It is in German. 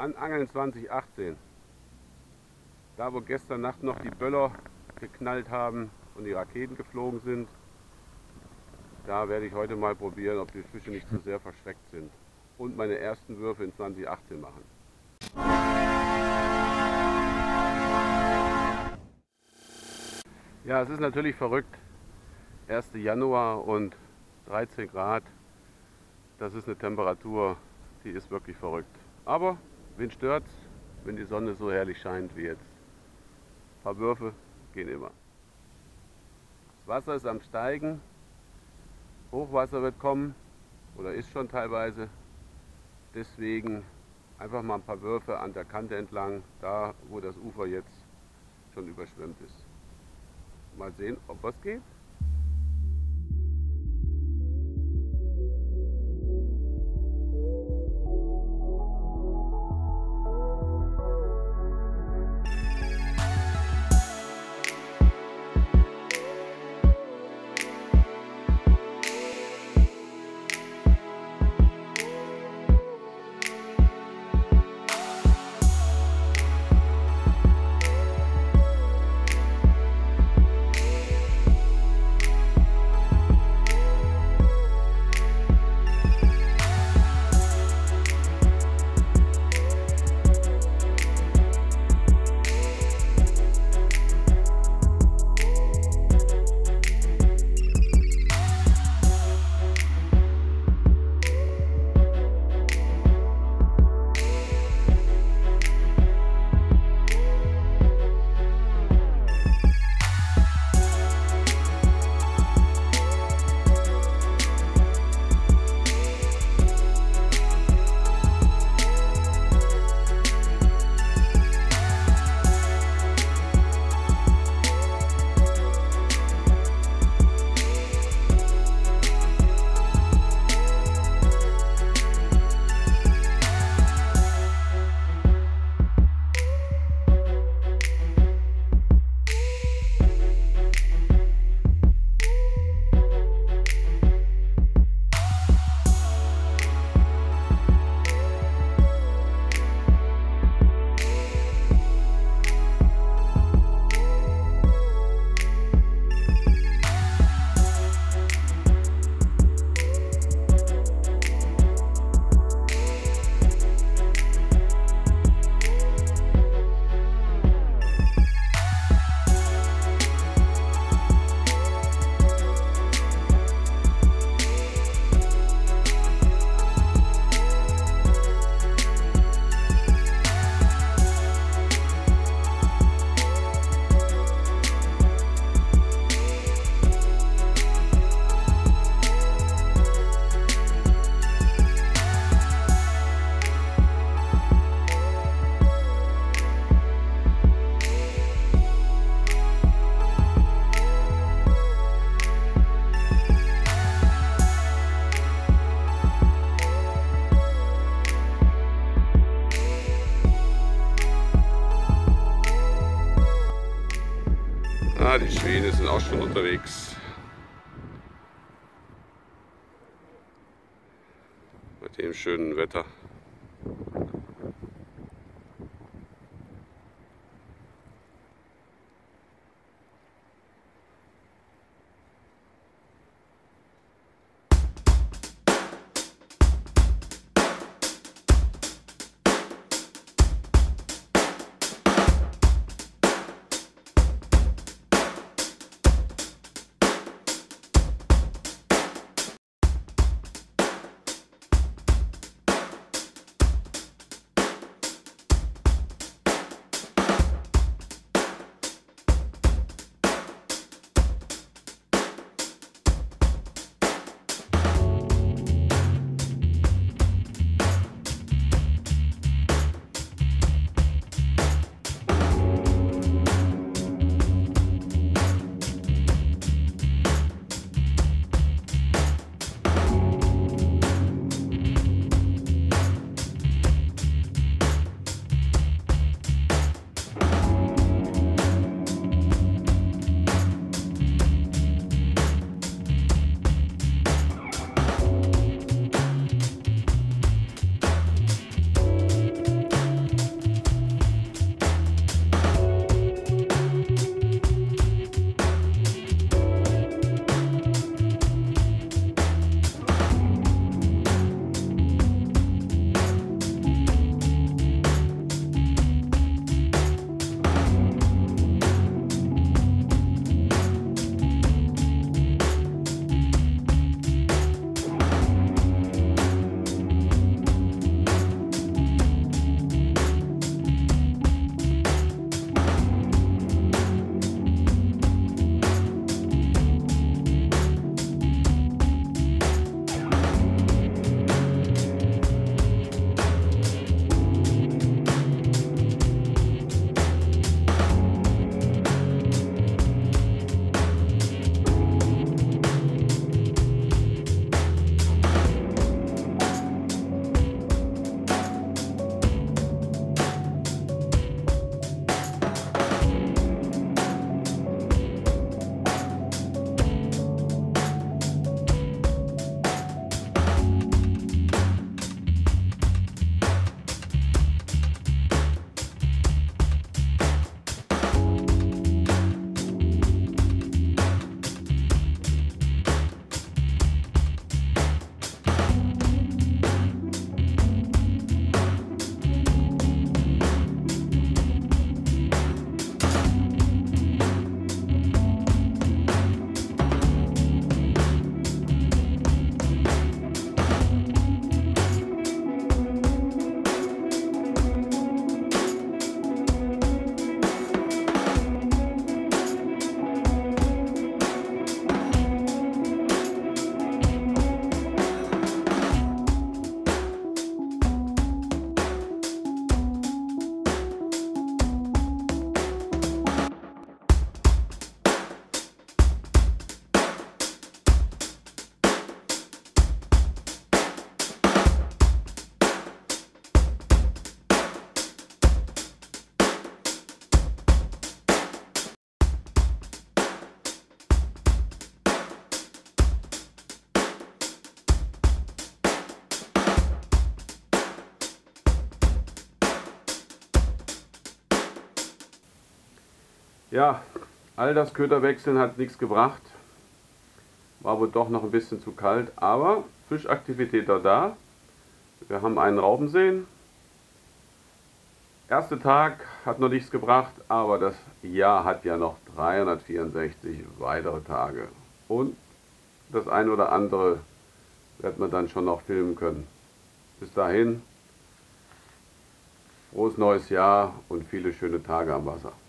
an Angeln 2018. Da wo gestern Nacht noch die Böller geknallt haben und die Raketen geflogen sind, da werde ich heute mal probieren, ob die Fische nicht zu sehr verschreckt sind. Und meine ersten Würfe in 2018 machen. Ja, es ist natürlich verrückt. 1. Januar und 13 Grad. Das ist eine Temperatur, die ist wirklich verrückt. Aber wen stört's, wenn die Sonne so herrlich scheint wie jetzt? Ein paar Würfe gehen immer. Das Wasser ist am Steigen. Hochwasser wird kommen oder ist schon teilweise. Deswegen einfach mal ein paar Würfe an der Kante entlang, da wo das Ufer jetzt schon überschwemmt ist. Mal sehen, ob was geht. Die Schwäne sind auch schon unterwegs. Bei dem schönen Wetter. Ja, all das Köderwechseln hat nichts gebracht. War wohl doch noch ein bisschen zu kalt, aber Fischaktivität da. Wir haben einen Raubenseen. Erster Tag hat noch nichts gebracht, aber das Jahr hat ja noch 364 weitere Tage. Und das ein oder andere wird man dann schon noch filmen können. Bis dahin, frohes neues Jahr und viele schöne Tage am Wasser.